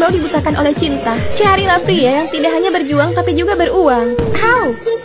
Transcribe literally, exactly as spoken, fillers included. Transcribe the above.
kau dibutakan oleh cinta. Carilah pria yang tidak hanya berjuang tapi juga beruang. How?